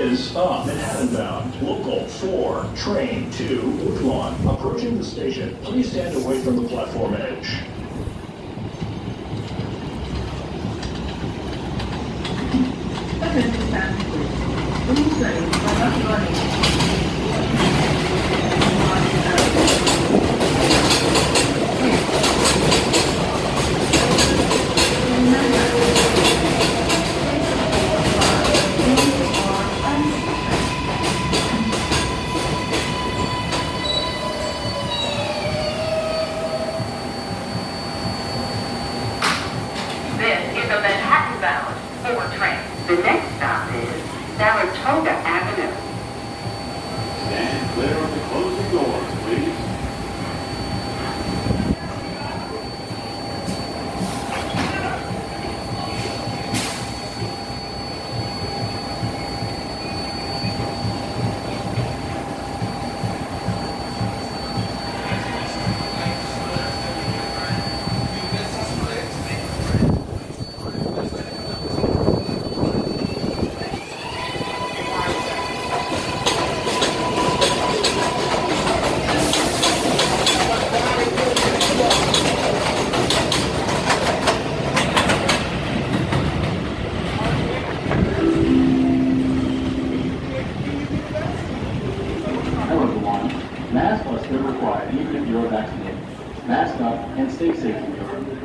is up. Manhattan bound. Local 4, train to Woodlawn. Approaching the station, please stand away from the platform edge. Attention passengers. Please trains are not running. The next stop is Saratoga Avenue. Stand clear of the closing doors, please. Masks are still required even if you're vaccinated. Mask up and stay safe in your room.